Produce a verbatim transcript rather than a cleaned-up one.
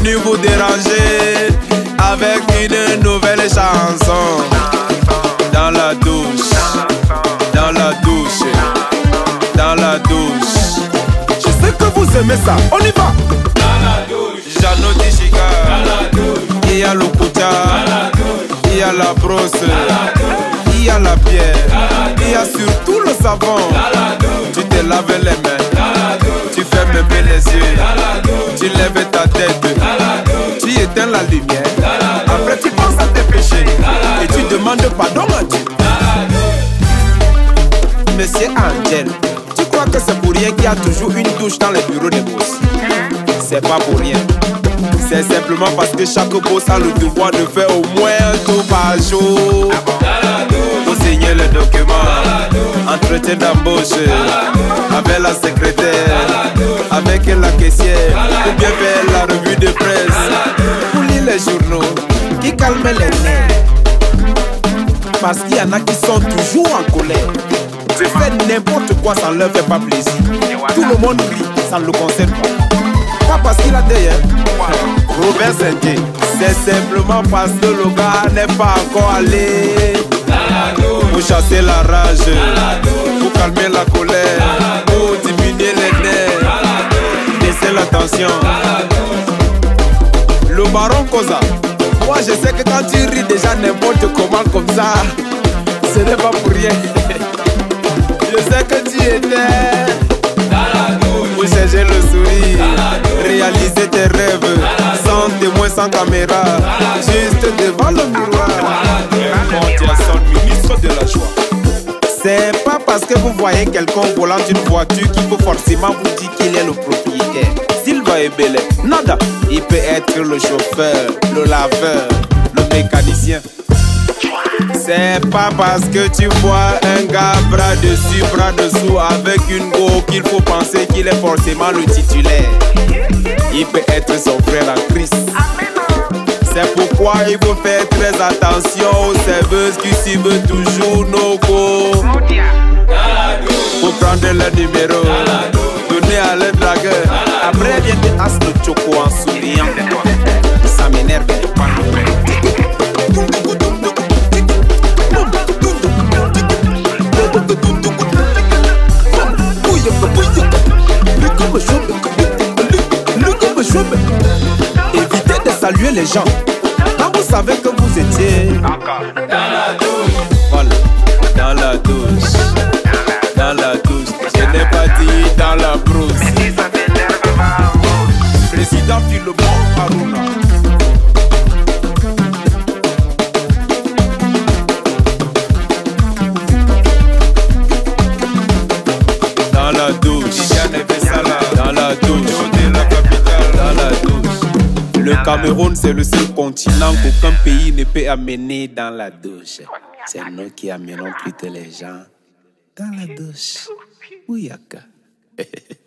venu vous déranger avec une nouvelle chanson. Dans la douche, dans la douche, dans la douche. Je sais que vous aimez ça, on y va. Dans la douche, Jeannot Tichiga, dans la douche, il y a le Kouta, dans la douche, il y a la brosse, dans la douche, il y a la pierre, dans la douche, il y a surtout le savon. dans la douche, Tu te laves les mains, dans la douche, tu fermes bien les yeux, dans la douche, tu lèves ta tête, dans la douche, tu éteins la lumière. dans la douche, Après tu penses à tes péchés et tu demandes pardon à Dieu. dans la douche. Monsieur Angel, tu crois que c'est pour rien qu'il y a toujours une douche dans les bureaux des boss? C'est pas pour rien. C'est simplement parce que chaque boss a le devoir de faire au moins un tour par jour pour signer le document, entretien d'embauche avec la secrétaire, avec la caissière, ou bien faire la revue de presse, pour lire les journaux qui calment les nerfs. Parce qu'il y en a qui sont toujours en colère. Tu fais n'importe quoi, ça ne leur fait pas plaisir. Tout le monde rit, ça ne le concerne pas. Pas parce qu'il a des Robert Saint-Dié, c'est simplement parce que le gars n'est pas encore allé pour chasser la rage, pour calmer la colère, pour diminuer les nerfs, baisser la tension. Le baron Koza, moi je sais que quand tu ris déjà n'importe comment comme ça, ce n'est pas pour rien. Je sais que tu étais pour chercher le sourire, réaliser tes rêves, sans témoin, sans caméra, juste devant le miroir. Son ministre de la joie. C'est pas parce que vous voyez quelqu'un volant une voiture qu'il faut forcément vous dire qu'il est le propriétaire. S'il va est bel, nada. Il peut être le chauffeur, le laveur, le mécanicien. C'est pas parce que tu vois un gars bras dessus, bras dessous avec une go qu'il faut penser qu'il est forcément le titulaire. Il peut être son frère en Christ. C'est pourquoi il faut faire très attention aux serveuses qui suivent toujours nos go. Faut prendre le numéro, donner à leur dragueur. Après vient te as le choco en souriant. Ça m'énerve. Évitez de saluer les gens quand vous savez que vous étiez Dans la douche. Voilà, dans la douche, dans la douche. Je n'ai pas dit dans la brousse. Président Philomon Aruna. Dans la douche, dans la douche, la capitale, dans la douche. Le Cameroun, c'est le seul continent qu'aucun pays ne peut amener dans la douche. C'est nous qui amenons plutôt les gens dans la douche. Ouyaka.